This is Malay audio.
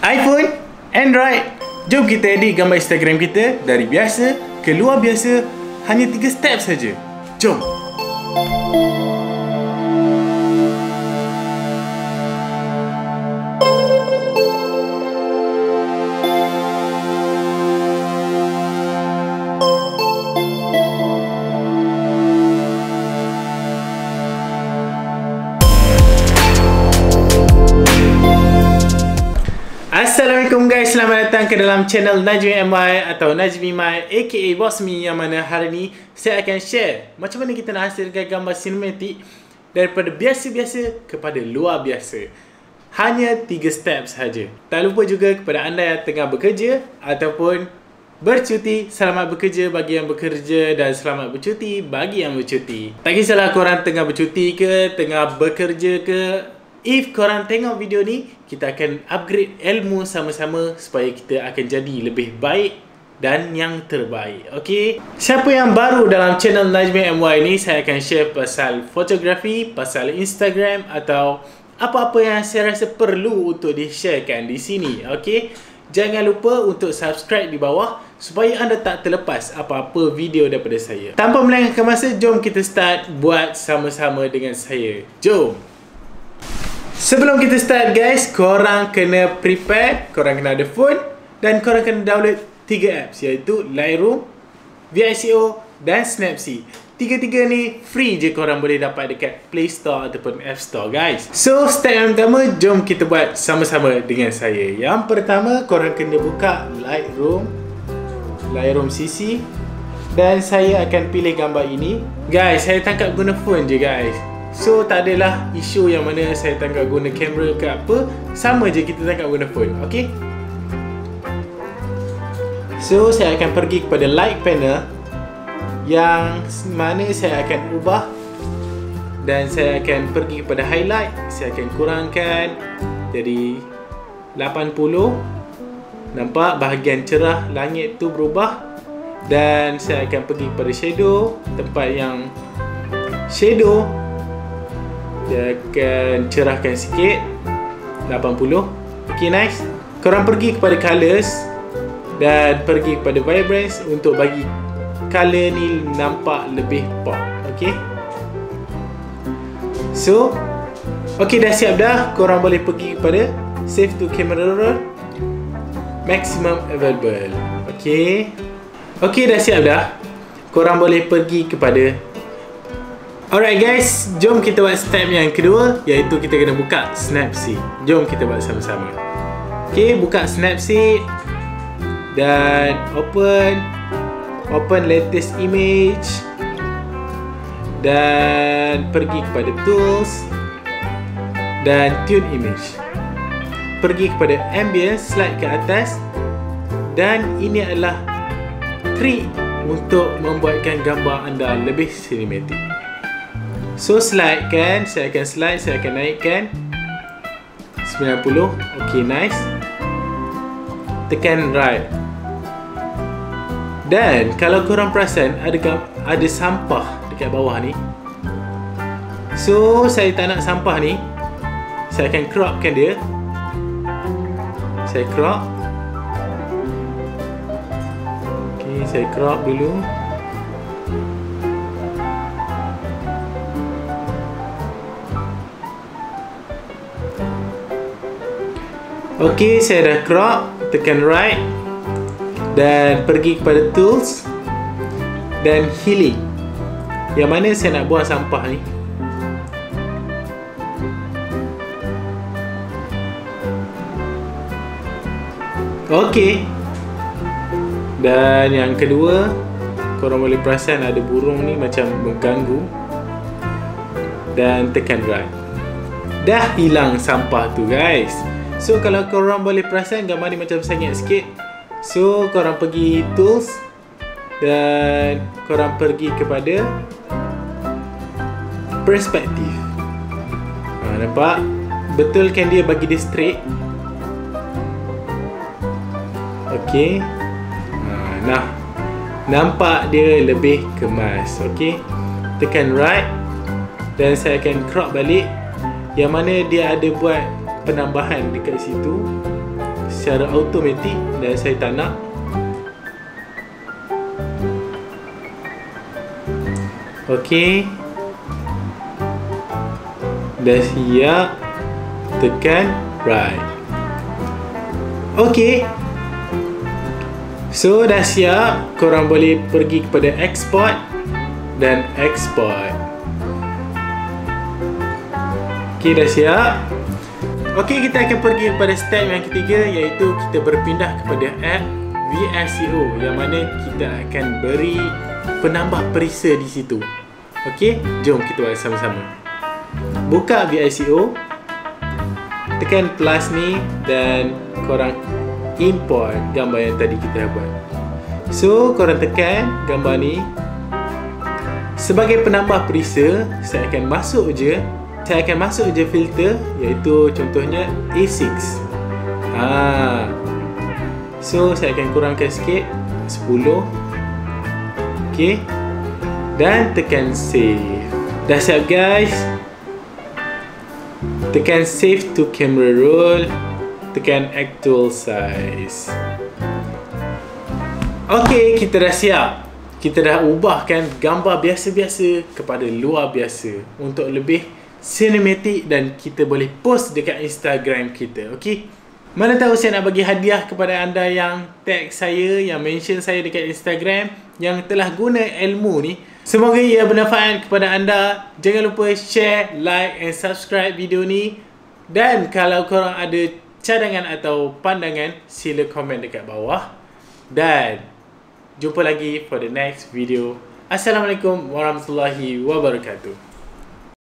iPhone, Android. Jom kita edit gambar Instagram kita dari biasa ke luar biasa, hanya 3 step saja. Jom. Assalamualaikum guys, selamat datang ke dalam channel Najmi MY atau Najmi My aka Boss Me, yang mana hari ni saya akan share macam mana kita nak hasilkan gambar sinematik daripada biasa-biasa kepada luar biasa. Hanya 3 step sahaja. Tak lupa juga kepada anda yang tengah bekerja ataupun bercuti, selamat bekerja bagi yang bekerja dan selamat bercuti bagi yang bercuti. Tak kisahlah korang tengah bercuti ke, tengah bekerja ke, if korang tengok video ni, kita akan upgrade ilmu sama-sama supaya kita akan jadi lebih baik dan yang terbaik. Okay? Siapa yang baru dalam channel Najmi MY ni, saya akan share pasal fotografi, pasal Instagram atau apa-apa yang saya rasa perlu untuk di-sharekan di sini. Okay? Jangan lupa untuk subscribe di bawah supaya anda tak terlepas apa-apa video daripada saya. Tanpa melengahkan masa, jom kita start buat sama-sama dengan saya. Jom! Sebelum kita start guys, korang kena prepare, korang kena ada phone dan korang kena download 3 apps, iaitu Lightroom, VICO dan Snapseed. Tiga-tiga ni free je korang boleh dapat dekat Play Store ataupun App Store guys. So step yang pertama, jom kita buat sama-sama dengan saya. Yang pertama, korang kena buka Lightroom CC dan saya akan pilih gambar ini. Guys, saya tangkap guna phone je guys. So tak adalah isu yang mana saya tangkap guna kamera ke apa, sama je kita tangkap guna phone. Okay? So saya akan pergi kepada light panel, yang mana saya akan ubah, dan saya akan pergi kepada highlight. Saya akan kurangkan jadi 80. Nampak bahagian cerah langit tu berubah. Dan saya akan pergi kepada shadow, tempat yang shadow dia akan cerahkan sikit, 80. Ok, nice. Korang pergi kepada colors dan pergi kepada vibrance untuk bagi color ni nampak lebih pop. Ok, so ok, dah siap dah. Korang boleh pergi kepada save to camera roll, maximum available. Ok, ok, dah siap dah. Korang boleh pergi kepada, alright guys, jom kita buat step yang kedua, iaitu kita kena buka Snapseed. Jom kita buat sama-sama. Ok, buka Snapseed dan open latest image dan pergi kepada tools dan tune image. Pergi kepada ambience, slide ke atas, dan ini adalah trik untuk membuatkan gambar anda lebih sinematik. So slide kan, saya akan slide, saya akan naikkan 90. Ok, nice. Tekan right. Dan kalau korang perasan ada sampah dekat bawah ni. So saya tak nak sampah ni, saya akan cropkan dia. Saya crop. Ok, saya crop dulu. Ok, saya dah crop. Tekan right dan pergi kepada tools dan healing, yang mana saya nak buang sampah ni. Ok, dan yang kedua, korang boleh perasan ada burung ni macam mengganggu, dan tekan right. Dah hilang sampah tu guys. So kalau korang boleh perasan gambar ni macam sengit sikit, so korang pergi tools dan korang pergi kepada perspektif. Nampak? Betul kan dia bagi dia straight? Ok. Nah, nampak dia lebih kemas. Ok, tekan right dan saya akan crop balik, yang mana dia ada buat penambahan dekat situ. secara automatik dan saya tak nak. Okey. Dah siap. Tekan right. Okey. So dah siap. Korang boleh pergi kepada export dan export. Okey, dah siap. Okey, kita akan pergi kepada step yang ketiga, iaitu kita berpindah kepada app VSCO, yang mana kita akan beri penambah perisa di situ. Okey, jom kita buat sama-sama. Buka VSCO, tekan plus ni dan korang import gambar yang tadi kita dah buat. So, korang tekan gambar ni. Sebagai penambah perisa, saya akan masuk je filter, iaitu contohnya A6. So saya akan kurangkan sikit 10. Okey. Dan tekan save. Dah siap guys. Tekan save to camera roll. Tekan actual size. Okey, kita dah siap. Kita dah ubahkan gambar biasa-biasa kepada luar biasa untuk lebih cinematic, dan kita boleh post dekat Instagram kita. Okey. Mana tahu saya nak bagi hadiah kepada anda yang tag saya, yang mention saya dekat Instagram, yang telah guna ilmu ni. Semoga ia bermanfaat kepada anda. Jangan lupa share, like and subscribe video ni. Dan kalau korang ada cadangan atau pandangan, sila komen dekat bawah. Dan jumpa lagi for the next video. Assalamualaikum warahmatullahi wabarakatuh.